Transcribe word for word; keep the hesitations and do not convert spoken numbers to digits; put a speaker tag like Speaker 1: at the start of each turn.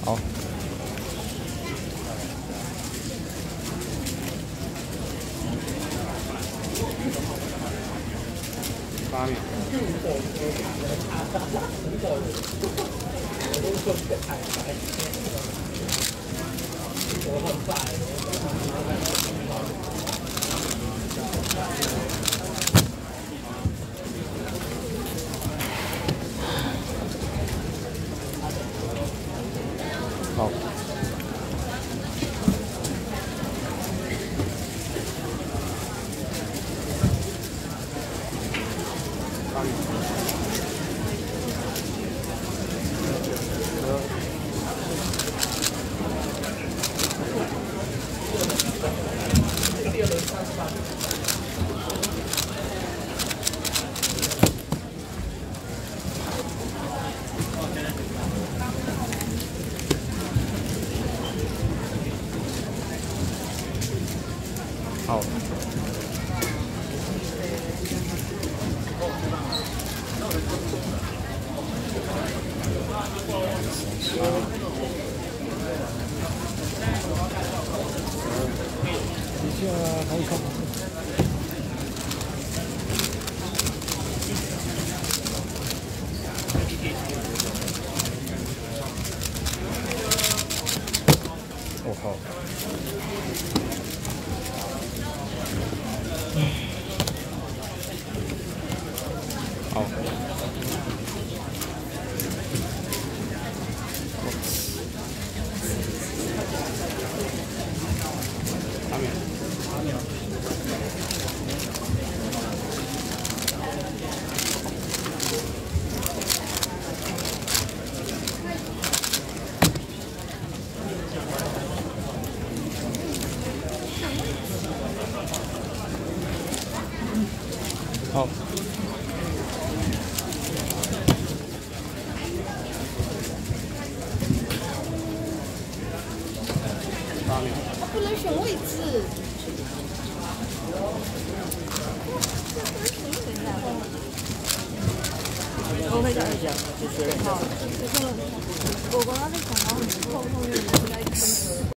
Speaker 1: 好。八秒。好。八秒。第二轮三十八。好。一下还有看。我靠！好。八秒。八秒。好。八秒。
Speaker 2: 他不能选位置。我会这样讲，就学好。我刚刚在想到很后后面应该。